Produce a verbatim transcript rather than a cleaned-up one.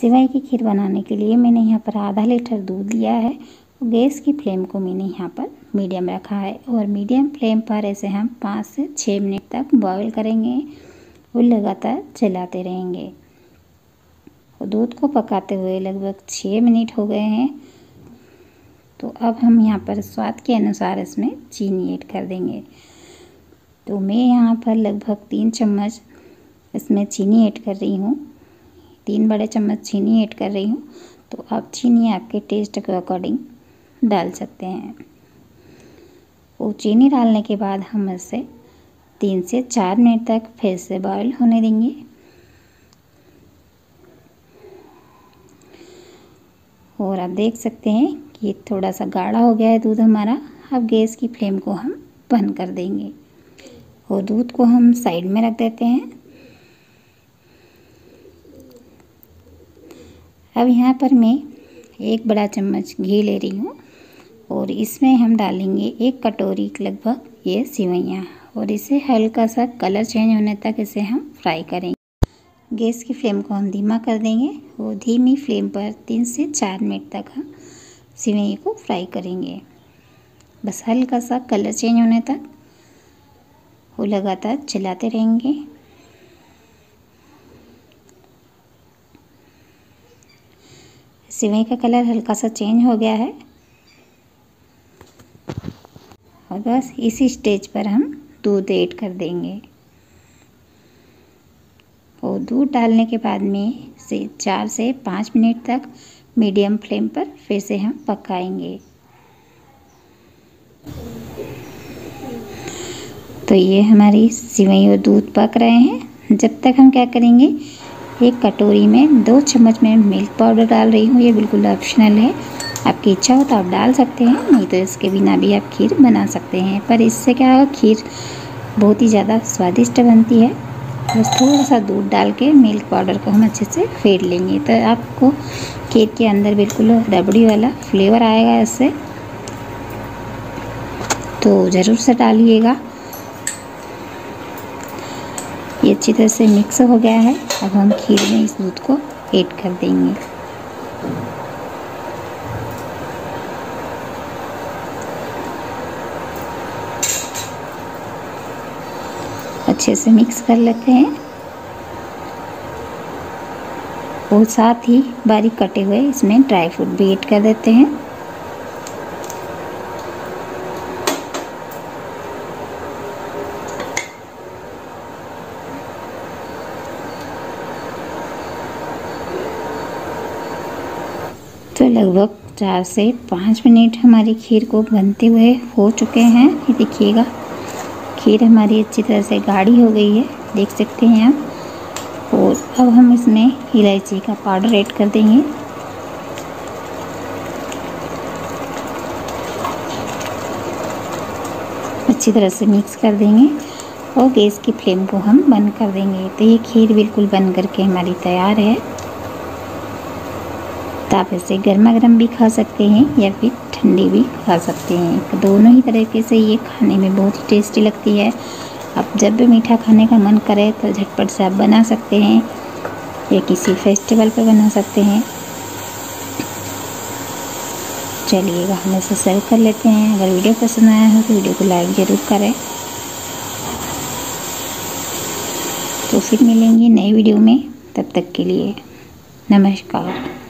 सेवई की खीर बनाने के लिए मैंने यहाँ पर आधा लीटर दूध लिया है। गैस की फ्लेम को मैंने यहाँ पर मीडियम रखा है और मीडियम फ्लेम पर ऐसे हम पाँच से छः मिनट तक बॉईल करेंगे और लगातार चलाते रहेंगे। और दूध को पकाते हुए लगभग छः मिनट हो गए हैं। तो अब हम यहाँ पर स्वाद के अनुसार इसमें चीनी ऐड कर देंगे। तो मैं यहाँ पर लगभग तीन चम्मच इसमें चीनी ऐड कर रही हूँ। तीन बड़े चम्मच चीनी ऐड कर रही हूँ। तो आप चीनी आपके टेस्ट के अकॉर्डिंग डाल सकते हैं। और चीनी डालने के बाद हम इसे तीन से चार मिनट तक फिर से बॉईल होने देंगे। और आप देख सकते हैं कि थोड़ा सा गाढ़ा हो गया है दूध हमारा। अब गैस की फ्लेम को हम बंद कर देंगे और दूध को हम साइड में रख देते हैं। अब यहाँ पर मैं एक बड़ा चम्मच घी ले रही हूँ और इसमें हम डालेंगे एक कटोरी लगभग ये सेवइयाँ और इसे हल्का सा कलर चेंज होने तक इसे हम फ्राई करेंगे। गैस की फ्लेम को हम धीमा कर देंगे और धीमी फ्लेम पर तीन से चार मिनट तक हम सेवई को फ्राई करेंगे। बस हल्का सा कलर चेंज होने तक वो लगातार चलाते रहेंगे। सेवई का कलर हल्का सा चेंज हो गया है और बस इसी स्टेज पर हम दूध ऐड कर देंगे। और दूध डालने के बाद में से चार से पाँच मिनट तक मीडियम फ्लेम पर फिर से हम पकाएंगे। तो ये हमारी सेवई और दूध पक रहे हैं। जब तक हम क्या करेंगे, एक कटोरी में दो चम्मच में मिल्क पाउडर डाल रही हूँ। ये बिल्कुल ऑप्शनल है, आपकी इच्छा हो तो आप डाल सकते हैं, नहीं तो इसके बिना भी आप खीर बना सकते हैं। पर इससे क्या होगा, खीर बहुत ही ज़्यादा स्वादिष्ट बनती है। बस थोड़ा सा दूध डाल के मिल्क पाउडर को हम अच्छे से फेंट लेंगे तो आपको खीर के अंदर बिल्कुल रबड़ी वाला फ्लेवर आएगा इससे। तो ज़रूर से डालिएगा। ये अच्छी तरह से मिक्स हो गया है। अब हम खीर में इस दूध को ऐड कर देंगे। अच्छे से मिक्स कर लेते हैं और साथ ही बारीक कटे हुए इसमें ड्राई फ्रूट भी ऐड कर देते हैं। तो लगभग चार से पाँच मिनट हमारी खीर को बनते हुए हो चुके हैं। ये देखिएगा, खीर हमारी अच्छी तरह से गाढ़ी हो गई है, देख सकते हैं आप। और अब हम इसमें इलायची का पाउडर ऐड कर देंगे। अच्छी तरह से मिक्स कर देंगे और गैस की फ्लेम को हम बंद कर देंगे। तो ये खीर बिल्कुल बन करके हमारी तैयार है। तो आप इसे गर्मा गर्म भी खा सकते हैं या फिर ठंडी भी खा सकते हैं। तो दोनों ही तरीके से ये खाने में बहुत ही टेस्टी लगती है। आप जब भी मीठा खाने का मन करे तो झटपट से आप बना सकते हैं या किसी फेस्टिवल पे बना सकते हैं। चलिएगा, हम इसे सर्व कर लेते हैं। अगर वीडियो पसंद आया हो तो वीडियो को लाइक ज़रूर करें। तो फिर मिलेंगे नई वीडियो में, तब तक के लिए नमस्कार।